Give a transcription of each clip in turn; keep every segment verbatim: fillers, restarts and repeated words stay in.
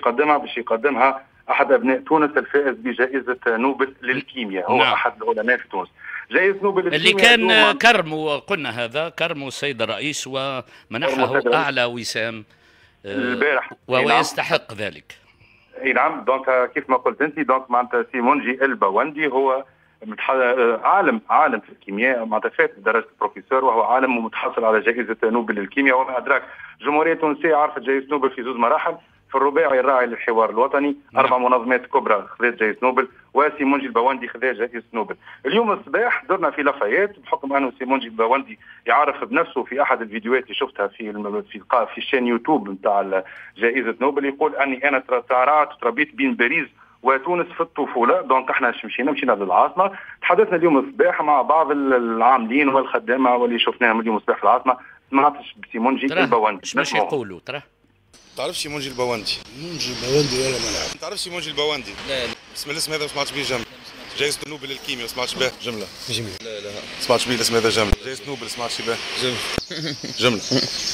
يقدمها باش يقدمها احد ابناء تونس الفائز بجائزه نوبل للكيمياء. هو نعم. احد العلماء في تونس. جائزه نوبل اللي للكيمياء كان كرم، وقلنا هذا كرم السيد الرئيس ومنحه اعلى وسام البارح، وهو يستحق ذلك. اي نعم. دونك كيف ما قلت انت، دونك معناتها سيمونجي البواندي هو عالم عالم في الكيمياء، معناتها فات درجه بروفيسور، وهو عالم ومتحصل على جائزه نوبل للكيمياء. وما ادراك الجمهوريه التونسيه عرفت جائزه نوبل في زوج مراحل. في الرباعي الراعي للحوار الوطني نعم. اربع منظمات كبرى خذت جائزه نوبل، وسيمونجي البواندي خذا جائزه نوبل. اليوم الصباح درنا في لافايات بحكم انه سيمونجي البواندي يعرف بنفسه في احد الفيديوهات اللي شفتها في في في الشان يوتيوب نتاع جائزه نوبل، يقول اني انا ترعرعت وتربيت بين باريس وتونس في الطفوله. دونك احنا مشينا مشينا للعاصمه، تحدثنا اليوم الصباح مع بعض العاملين والخدامه واللي شفناهم اليوم الصباح في العاصمه. سمعتش بسيمونجي البواندي ايش باش يقولوا؟ ترى تعرفش سيمونجي البواندي؟ سيمونجي البواندي ولا ما نعرف. تعرف سيمونجي البواندي؟ لا لا. اسم الاسم هذا ما سمعتش به جمله. جائزة نوبل للكيمياء ما سمعتش به جمله. جمله. لا لا ما سمعتش به الاسم هذا جمله. جائزة نوبل ما سمعتش به جمله. جمله.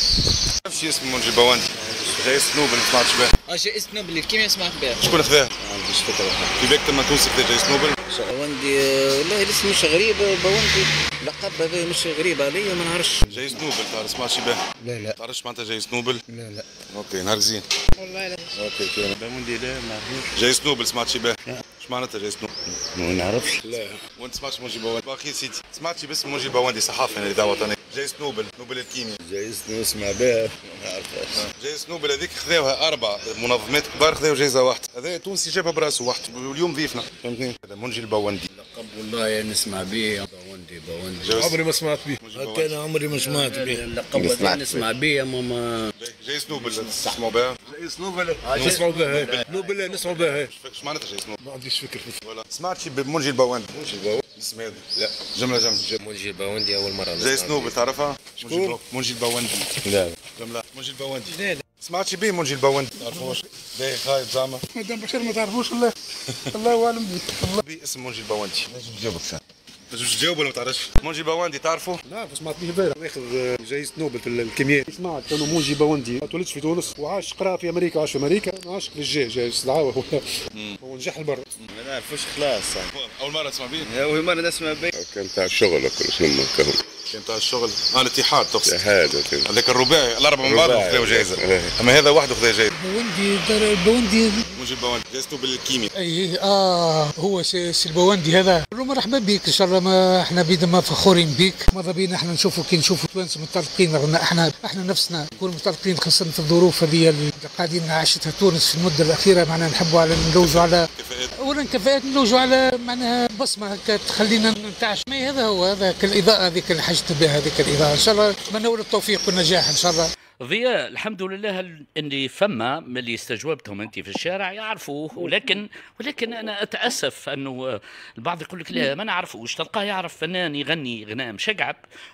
تعرفش اسم سيمونجي البواندي؟ جائزة نوبل ما سمعتش به. اه جائزة نوبل للكيمياء سمعت بها. شكون خذاها؟ ما عنديش فكره. في بالك تم تونسي خذا جائزة نوبل؟ بواندي والله الاسم مش غريب. بواندي لقب هذا مش غريب عليا، ما نعرفش. جائزة نوبل تعرف سمعتش به؟ لا لا. تعرفش معناتها جائزة نوبل؟ لا لا. اوكي نهار زين. والله لا. اوكي كده. بواندي لا ما نعرفوش. جائزة نوبل سمعتش به؟ ايش معناتها جائزة نوبل؟ ما نعرفش. لا. وانت سمعتش مونجي بواندي؟ اخي سيدي سمعتش باسم مونجي بواندي صحافي الاذاعه الوطنيه. جائزة نوبل نوبل الكيمياء. جائزة نسمع بها ما نعرفهاش. جائزة نوبل هذيك خذاوها اربع منظمات كبار، خذاو جائزة واحده. هذا تونسي جابها براسه وحده واليوم ضيفنا فهمتني. هذا مونجي البواندي. لقب والله نسمع به بواندي بواندي. عمري ما سمعت به. هكا انا عمري ما سمعت به. اللقب هذا نسمع به ماما. جائزة نوبل تسمعوا بها؟ جائزة نوبل نسمعوا بها. نوبل نسمعوا بها. ايش معناتها جائزة نوبل؟ ما عنديش فكره. ولا سمعتش بمونجي البواندي؟ مونجي البواندي الاسم هذا؟ لا جمله جمله. مونجي البواندي اول مره. جائزة نوبل تعرفها؟ شكون؟ مونجي البواندي. لا جمله مونجي البواندي. لا لا. سمعتش بيه مونجي البواندي؟ ما تعرفوش؟ باهي خايب زعما. مدام بشير ما تعرفوش والله. الله اعلم به. الله بيه اسم مونجي البواندي. لازم تجاوبك ساعه. باش تجاوب ولا ما تعرفش؟ مونجي بواندي تعرفه؟ لا سمعت به البارح ياخذ جائزة نوبل في الكيمياء. سمعت انه مونجي بواندي ما تولدش في تونس وعاش قرا في امريكا، عاش في امريكا، عاش في الجاي جاي استدعاء هو هو نجح البر. ما نعرفوش خلاص. اول مره تسمع به؟ اول مره نسمع به. كان تاع الشغل كل شنو كان كان تاع الشغل اه الاتحاد تقصد. هذا هذاك الرباعي الاربعه من بعض خذوا جائزه، اما هذا وحده خذا جائزه. بواندي البواندي مونجي البواندي جائزة نوبل للكيمياء. اي اه هو سي البواندي هذا. مرحبا بك ان شاء الله. ما احنا بيدما فخورين بك. ماذا بينا احنا نشوفوا كي نشوفوا توانسه متطلقين، رغم احنا احنا نفسنا نكون متطلقين خاصه في الظروف هذه اللي قاعدين عاشتها تونس في المده الاخيره. معناها نحبوا على نلوجوا على اولا كفاءات، نلوجوا على معناها بصمه هكا تخلينا نتعش. ما هذا هو هذاك الاضاءه هذيك اللي حاجت بها هذيك الاضاءه. ان شاء الله نتمنى التوفيق والنجاح ان شاء الله. ضياء الحمد لله اللي فما من اللي استجوبتهم انت في الشارع يعرفوه، ولكن ولكن انا اتاسف انه البعض يقول لك لا ما نعرفوش. تلقاه يعرف فنان يغني غناء مشقعب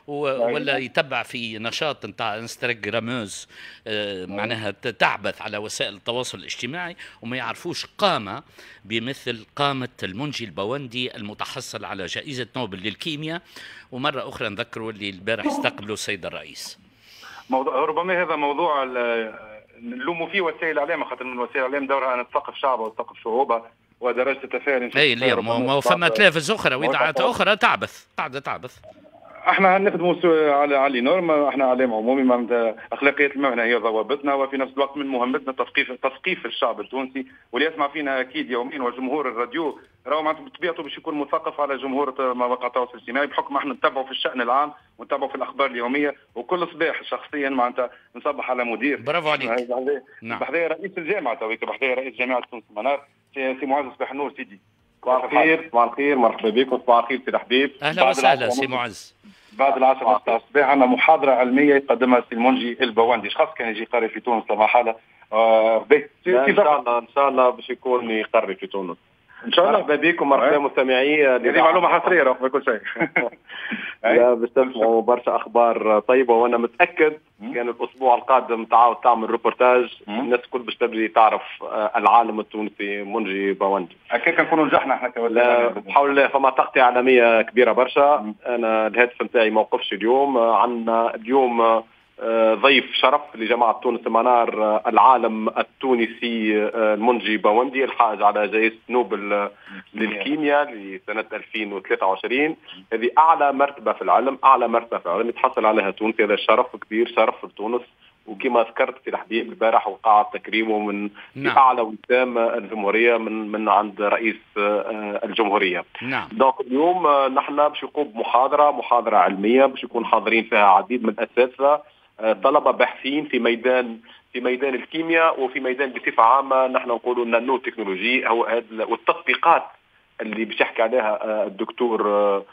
ولا يتبع في نشاط نتاع انستغراموز معناها تعبث على وسائل التواصل الاجتماعي، وما يعرفوش قامه بمثل قامه المونجي البواندي المتحصل على جائزه نوبل للكيمياء. ومره اخرى نذكروا اللي البارح استقبلوا السيد الرئيس. موضوع ربما هذا موضوع نلوموا فيه وسائل الاعلام، خاطر من وسائل الاعلام دورها ان تثقف شعبه وتثقف شعوبه ودرجه التفاعل. اي اليوم ما فما تلفز اخرى واذاعات اخرى تعبث قاعده تعبث. احنا نخدموا على على نورم، احنا اعلام عمومي، معناتها اخلاقيات المهنه هي ضوابطنا، وفي نفس الوقت من مهمتنا تثقيف تثقيف الشعب التونسي واللي يسمع فينا اكيد يوميا. وجمهور الراديو راهو معناتها بطبيعته باش يكون مثقف على جمهور مواقع التواصل الاجتماعي، بحكم احنا نتبعوا في الشان العام ونتبعوا في الاخبار اليوميه. وكل صباح شخصيا معناتها نصبح على مدير. برافو عليك. نعم. بحذايا رئيس الجامعه تويك، بحذايا رئيس جامعه تونس المنار سي معز. صباح النور سيدي. صباح الخير. صباح الخير، مرحبا بكم. صباح الخير سي حبيب. اهلا وسهلا سي معز. بعد العشرة نص الصباح عندنا محاضرة علمية يقدمها سي المونجي البواندي. شخص كان يجي يقري في تونس لا محالة. آه ان شاء الله ان شاء الله باش يكون يقري في تونس ان شاء الله. مرحبا بكم مرحبا مستمعي. هذه معلومة حصرية راه كل شيء. لا باش تسمعوا برشا اخبار طيبة، وانا متأكد كان الاسبوع القادم تعاود تعمل روبورتاج الناس الكل باش تبدي تعرف العالم التونسي مونجي بواندي. اكيد كنكونوا نجحنا احنا كولا بحول الله. فما تغطية عالمية كبيرة برشا. انا الهدف نتاعي ما وقفش اليوم. عندنا اليوم ضيف شرف لجامعة تونس المنار العالم التونسي المنجي باوندي الحائز على جائزة نوبل للكيمياء لسنة ألفين وثلاثة وعشرين. هذه أعلى مرتبة في العلم، أعلى مرتبة في العلم يتحصل عليها تونس. هذا شرف كبير، شرف لتونس. وكما ذكرت في الحبيب البارح وقع تكريمه من نعم. أعلى وسام الجمهورية من من عند رئيس الجمهورية. نعم. دونك اليوم نحن باش يقوم محاضرة محاضرة علمية باش يكون حاضرين فيها عديد من الأساتذة طلبة باحثين في ميدان في ميدان الكيمياء وفي ميدان بصفة عامة نحن نقولوا النانو تكنولوجي أو والتطبيقات اللي باش يحكي عليها الدكتور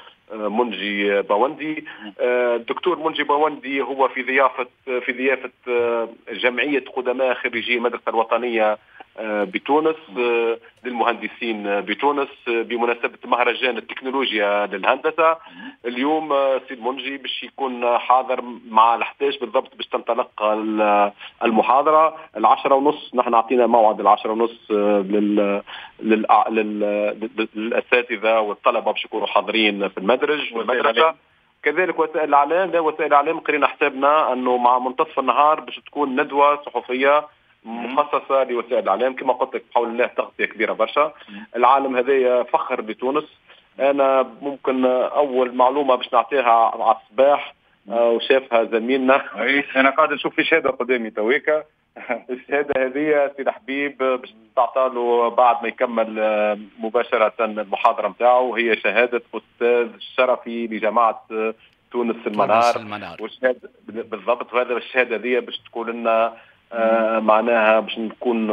منجي باوندي. الدكتور منجي باوندي هو في ضيافة في ضيافة جمعية قدماء خريجي المدرسة الوطنية بتونس للمهندسين بتونس بمناسبة مهرجان التكنولوجيا للهندسة. اليوم سيد منجي باش يكون حاضر مع الحداش بالضبط باش تنطلق المحاضرة. العشرة ونص نحن عطينا موعد العشرة ونص لل... لل... لل... للأساتذة والطلبة باش يكونوا حاضرين في المدرج والمدرسة. كذلك وسائل الإعلام. لا وسائل الإعلام قرينا حسابنا أنه مع منتصف النهار باش تكون ندوة صحفية مخصصة لوسائل الإعلام. كما قلت لك بحول الله تغطية كبيرة برشا. العالم هذا فخر بتونس. أنا ممكن أول معلومة باش نعطيها على الصباح وشافها زميلنا. أنا قاعد نشوف في شهادة قدامي تويكا. الشهادة هذه سيد حبيب باش تعطاله بعد ما يكمل مباشرة المحاضرة متاعه. هي شهادة أستاذ شرفي لجامعة تونس المنار. والشهادة بالضبط. وهذا الشهادة هذه باش تقول لنا آه معناها باش نكون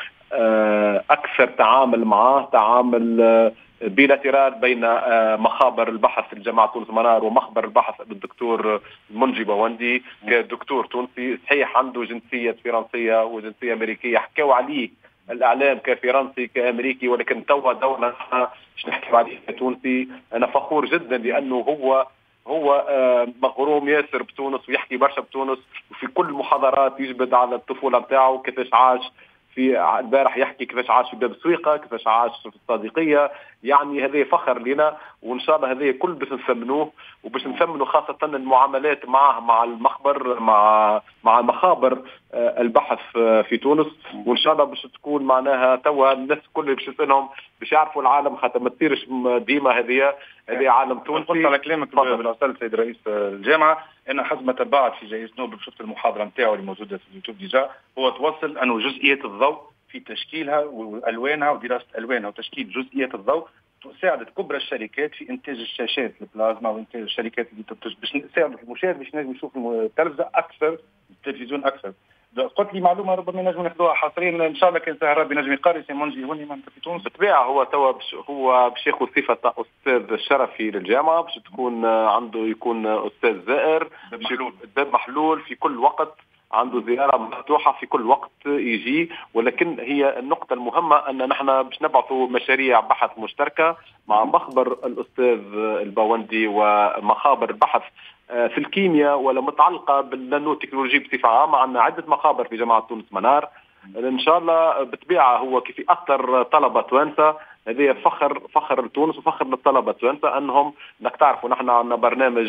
آه أكثر تعامل معاه تعامل آه بيلاترال بين آه مخابر البحث في جامعة تونس المنار ومخبر البحث بالدكتور منجي باوندي كدكتور تونسي. صحيح عنده جنسية فرنسية وجنسية أمريكية حكوا عليه الإعلام كفرنسي كأمريكي، ولكن توا دولة باش نحكي عليه كتونسي. أنا فخور جدا لأنه هو هو مغروم ياسر بتونس ويحكي برشا بتونس وفي كل المحاضرات يجبد على الطفولة نتاعو كيفاش عاش في البارح يحكي كيفاش عاش في باب سويقة كيفاش عاش في الصادقية. يعني هذا فخر لنا وإن شاء الله هذا كل باش نثمنوه وباش نثمنوا خاصة المعاملات معه مع المخبر مع مع مخابر البحث في تونس. وإن شاء الله باش تكون معناها توا الناس كل باش تسألهم باش يعرفوا العالم حتى ما تصيرش ديما هذه هذه عالم تونسي. قلت على كلامك بالأستاذ سيد رئيس الجامعة. أنا حسب ما تبعت في جائزة نوبل شفت المحاضرة نتاعو اللي موجودة في اليوتيوب ديجا. هو توصل أنه جزئيات الضوء في تشكيلها والوانها ودراسه الوانها وتشكيل جزئيات الضوء ساعدت كبرى الشركات في انتاج الشاشات البلازما وانتاج الشركات اللي تنتج باش ساعدت المشاهد باش ينجم يشوف التلفزه اكثر التلفزيون اكثر. قلت لي معلومه ربما نجم ناخذوها حصريا ان شاء الله كان سهر ربي نجم يقاري سي منجي هوني ما في تونس. بالطبيعه هو توا هو باش ياخذ صفه استاذ شرفي للجامعه باش تكون عنده يكون استاذ زائر باب محلول في كل وقت عنده زيارة مفتوحة في كل وقت يجي. ولكن هي النقطة المهمة أن نحن باش نبعثوا مشاريع بحث مشتركة مع مخبر الأستاذ الباوندي ومخابر البحث في الكيمياء ولا متعلقة بالنانو تكنولوجي بصفة عامة. عندنا عدة مخابر في جامعة تونس منار إن شاء الله بالطبيعة. هو كيف أكثر طلبة توانسة هذه فخر فخر لتونس وفخر للطلبة توانسة أنهم انك تعرفوا نحن عندنا برنامج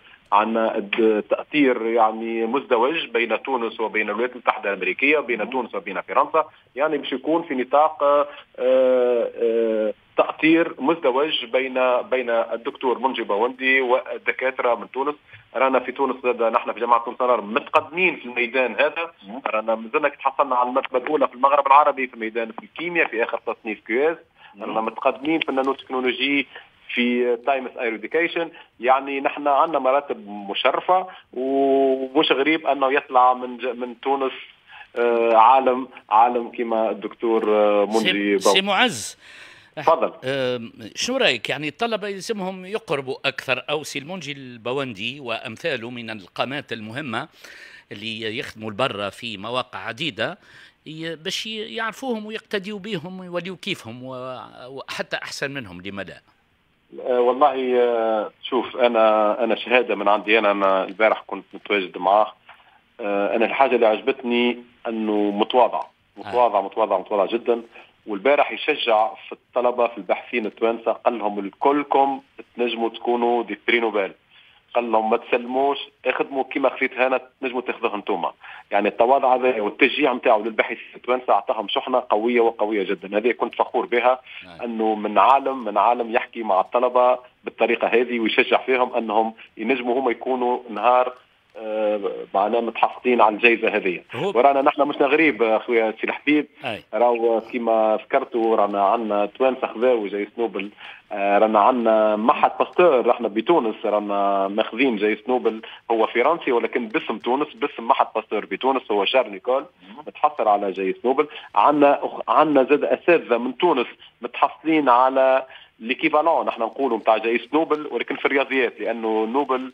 عن تأثير يعني مزدوج بين تونس وبين الولايات المتحدة الأمريكية بين تونس وبين فرنسا. يعني باش يكون في نطاق تأثير مزدوج بين بين الدكتور منجي باوندي والدكاترة من تونس. رانا في تونس نحن في جامعة تونس متقدمين في الميدان هذا. رانا مازلنا تحصلنا على المرتبة الأولى في المغرب العربي في ميدان في الكيمياء في آخر تصنيف كيوز. رانا متقدمين في النانو تكنولوجي في تايمس ايروديكيشن. يعني نحن عندنا مراتب مشرفة ومش غريب أنه يطلع من من تونس عالم عالم كما الدكتور منجي سي معز. تفضل. شنو رايك يعني الطلبة يلزمهم يقربوا أكثر أو سي المنجي الباوندي وأمثاله من القامات المهمة اللي يخدموا البرة في مواقع عديدة باش يعرفوهم ويقتديوا بهم ويوليوا كيفهم وحتى أحسن منهم لما لا؟ والله شوف أنا أنا شهادة من عندي. أنا, أنا البارح كنت متواجد معه. أنا الحاجة اللي عجبتني أنه متواضع متواضع متواضع متواضع جدا. والبارح يشجع في الطلبة في الباحثين التوانسة قال لهم الكلكم تنجموا تكونوا دي بري نوبل قال لهم ما تسلموش، اخدموا كما خفيت هنا تنجموا تاخذوها انتوما. يعني التواضع هذا والتشجيع نتاعو للباحثين التوانسه اعطاهم شحنه قويه وقويه جدا. هذه كنت فخور بها انه من عالم من عالم يحكي مع الطلبه بالطريقه هذه ويشجع فيهم انهم ينجموا هم يكونوا نهار آه معناه متحفظين على الجائزه هذه. ورانا نحن مش غريب اخويا سي الحبيب، راهو كما ذكرتوا رانا عندنا توانسه خذاو جائزه نوبل، آه رانا عندنا معهد باستور احنا بتونس رانا ماخذين جائزه نوبل، هو فرنسي ولكن باسم تونس، باسم معهد باستور بتونس، هو شارل نيكول متحصل على جائزه نوبل. عندنا عندنا زاد اساتذه من تونس متحصلين على ليكيفالون نحن نقولوا نتاع جائزه نوبل ولكن في الرياضيات، لانه نوبل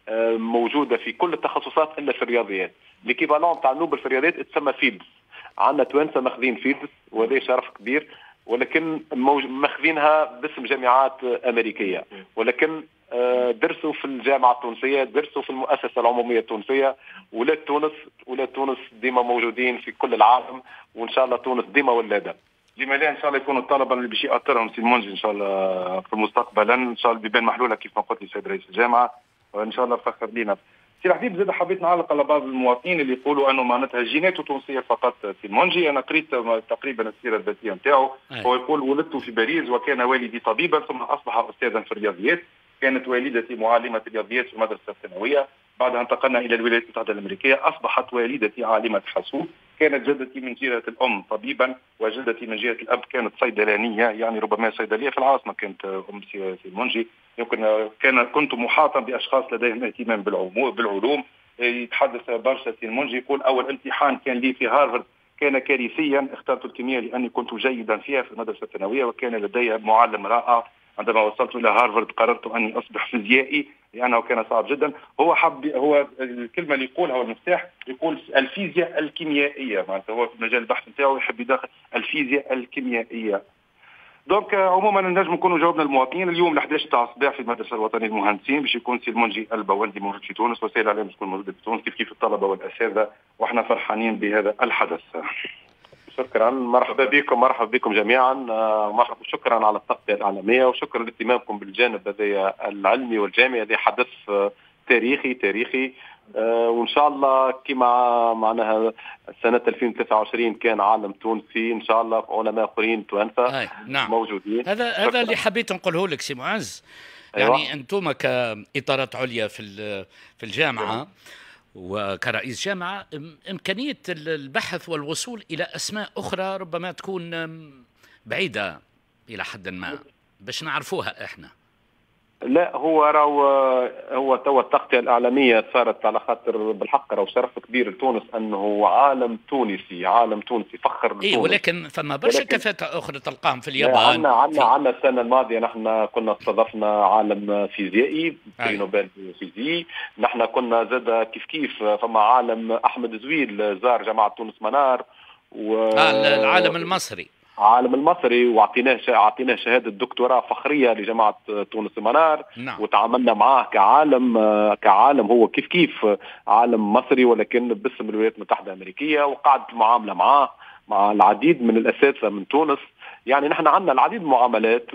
موجودة في كل التخصصات إلا في الرياضيات. ليكيفالون تاع نوبل في الرياضيات تسمى فيلدس. عندنا توانسة ماخذين فيلدس وهذا شرف كبير، ولكن ماخذينها باسم جامعات أمريكية، ولكن درسوا في الجامعة التونسية، درسوا في المؤسسة العمومية التونسية. ولاد تونس ولاد تونس ديما موجودين في كل العالم، وإن شاء الله تونس ديما ولادة. لما لا ان شاء الله يكونوا الطلبه اللي باش ياثرهم سي المنجي ان شاء الله في المستقبل، ان شاء الله بيبان محلوله كيف ما قلت لي سيد رئيس الجامعه، وان شاء الله فخر لينا. سي الحبيب زاد حبيت نعلق على بعض المواطنين اللي يقولوا انه معناتها جيناته تونسيه فقط. سي المنجي انا قريت تقريبا السيره الذاتيه نتاعو، هو يقول ولدت في باريس وكان والدي طبيبا ثم اصبح استاذا في الرياضيات، كانت والدتي معلمه رياضيات في المدرسه الثانويه، بعدها انتقلنا الى الولايات المتحده الامريكيه، اصبحت والدتي عالمه حاسوب، كانت جدتي من جهه الام طبيبا وجدتي من جهه الاب كانت صيدلانيه، يعني ربما صيدليه في العاصمه كانت ام سي المنجي. يمكن كان كنت محاطا باشخاص لديهم اهتمام بالعلوم. يتحدث برشا سي المنجي، يقول اول امتحان كان لي في هارفارد كان كارثيا، اخترت الكيمياء لاني كنت جيدا فيها في المدرسه الثانويه، وكان لدي معلم رائع. عندما وصلت الى هارفارد قررت اني اصبح فيزيائي لانه كان صعب جدا. هو حب هو الكلمه اللي يقولها والمفتاح يقول الفيزياء الكيميائيه، معناتها هو في مجال البحث نتاعو يحب يدخل الفيزياء الكيميائيه. دونك عموما نجم نكونوا جاوبنا المواطنين. اليوم ال إحدى عشر تاع الصباح في المدرسه الوطنيه للمهندسين باش يكون سي المنجي البوندي موجود في تونس، وسائل الاعلام تكون موجوده في تونس كيف كيف الطلبه والاساتذه، واحنا فرحانين بهذا الحدث. شكرا، مرحبا بكم مرحبا بكم جميعا، مرحبا شكرا على التغطيه الاعلاميه وشكرا لاهتمامكم بالجانب هذا العلمي والجامعي. هذا حدث تاريخي تاريخي وان شاء الله كما معناها سنه ألفين وثلاثة وعشرين كان عالم تونسي، ان شاء الله علماء اخرين توانسه نعم. موجودين. هذا هذا اللي حبيت نقوله لك سي معز. يعني أيوة. انتم كاطارات عليا في في الجامعه أيوة. وكرئيس جامعة إمكانية البحث والوصول إلى أسماء أخرى ربما تكون بعيدة إلى حد ما باش نعرفوها إحنا. لا هو راهو هو توا التغطية الإعلامية صارت على خاطر بالحق راهو شرف كبير لتونس أنه عالم تونسي عالم تونسي فخر لتونس. إيه ولكن فما برشا كفاءات أخرى تلقاهم في اليابان. عندنا عندنا عندنا السنة الماضية نحن كنا استضفنا عالم فيزيائي بري نوبل فيزيائي، نحن كنا زاد كيف كيف فما عالم أحمد زويل زار جامعة تونس منار و آه العالم المصري عالم المصري واعطيناه اعطيناه شهاده دكتوراه فخريه لجامعه تونس منار. نعم. وتعاملنا معاه كعالم كعالم هو كيف كيف عالم مصري ولكن باسم الولايات المتحده الامريكيه، وقعدت المعامله معاه مع العديد من الاساتذه من تونس. يعني نحن عندنا العديد من المعاملات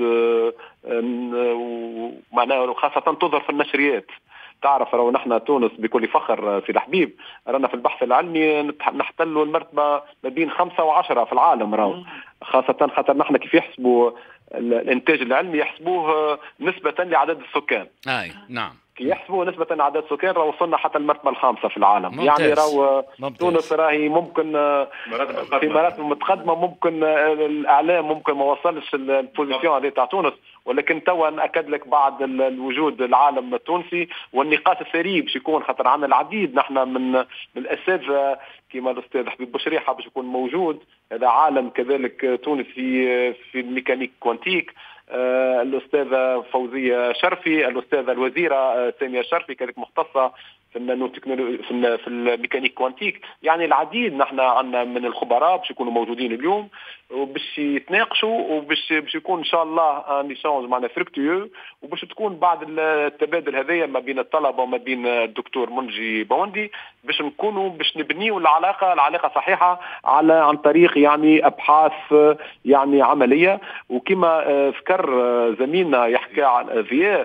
معناها خاصه تظهر في النشريات. تعرف لو نحن تونس بكل فخر في الحبيب رانا في البحث العلمي نحتلوا المرتبة ما بين خمسة وعشرة في العالم راهو، خاصة خاطر نحن كيف يحسبوا الانتاج العلمي يحسبوه نسبة لعدد السكان. اي نعم. يحسبوا نسبة لعدد السكان راهو وصلنا حتى المرتبة الخامسة في العالم. ممتاز. يعني راهو تونس راهي ممكن في مراتب متقدمة، ممكن الإعلام ممكن ما وصلش البوزيسيون هذه تاع تونس، ولكن توا نأكد لك بعد الوجود العالم التونسي والنقاش الثري باش يكون خاطر عندنا العديد نحن من من الأساتذة كما الأستاذ حبيب بوشريحة باش يكون موجود. هذا عالم كذلك تونسي في الميكانيك كوانتيك، آه الأستاذة فوزية شرفي، الأستاذة الوزيرة آه سامية شرفي كذلك مختصة في النانو تكنولوجي في, في الميكانيك كوانتيك. يعني العديد نحن عندنا من الخبراء باش يكونوا موجودين اليوم وباش يتناقشوا وباش باش يكون ان شاء الله ان ايشانج معنا فركتيو، وباش تكون بعد التبادل هذايا ما بين الطلبه وما بين الدكتور منجي بوندي باش نكونوا باش نبنيوا العلاقه العلاقه صحيحه على عن طريق يعني ابحاث يعني عمليه. وكما ذكر زميلنا يحكي على ضياء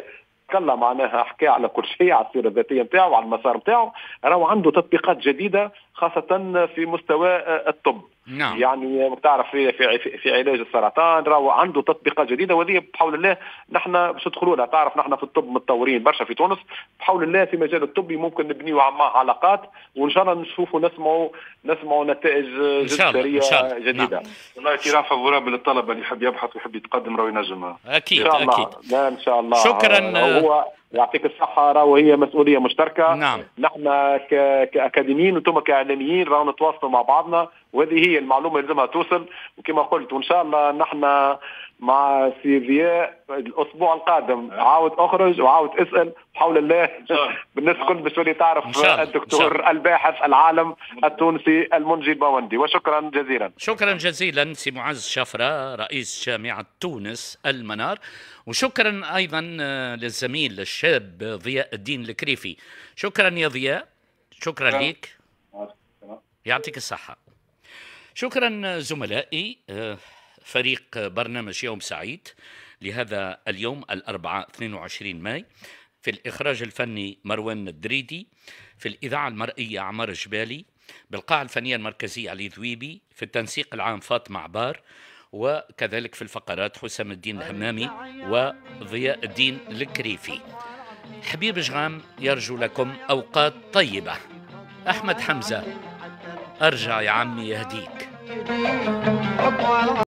تكلم معناها حكى على كل شيء، على السيره الذاتيه نتاعو وعلى المسار نتاعو، راهو عنده تطبيقات جديده خاصه في مستوى الطب. نعم. يعني تعرف في في في علاج السرطان راهو عنده تطبيقات جديده، وهذه بحول الله نحن باش ندخلوا لها. تعرف نحن في الطب متطورين برشا في تونس، بحول الله في مجال الطبي ممكن نبنيو معاه علاقات، وان شاء الله نشوفوا نسمعوا نسمعوا نتائج جذريه جديده. والله اعتراف فافورابل للطلبه اللي يحب يبحث ويحب يتقدم راهو ينجم. اكيد إن شاء الله. اكيد. لا ان شاء الله. شكرا. هو يعطيك الصحه، راهو هي مسؤوليه مشتركه. نعم. نحن كاكاديميين وانتم كاعلاميين راهو نتواصلوا مع بعضنا، وهذه هي المعلومه اللي لازمها توصل. وكما قلت وان شاء الله نحن مع سي ضياء الاسبوع القادم عاود اخرج وعاود اسال بحول الله. بالناس الكل باش تولي تعرف الدكتور الباحث العالم التونسي المنجي البوندي. وشكرا جزيلا. شكرا جزيلا سي معز شفرة رئيس جامعة تونس المنار، وشكرا ايضا للزميل الشاب ضياء الدين الكريفي. شكرا يا ضياء، شكرا لك، يعطيك الصحة. شكرا زملائي فريق برنامج يوم سعيد لهذا اليوم الأربعاء اثنين وعشرين ماي. في الإخراج الفني مروان الدريدي، في الإذاعة المرئية عمر جبالي، بالقاعة الفنية المركزية علي ذويبي، في التنسيق العام فاطمة عبار، وكذلك في الفقرات حسام الدين الهمامي وضياء الدين الكريفي. حبيب جغام يرجو لكم أوقات طيبة. أحمد حمزة، أرجع يا عمي يهديك.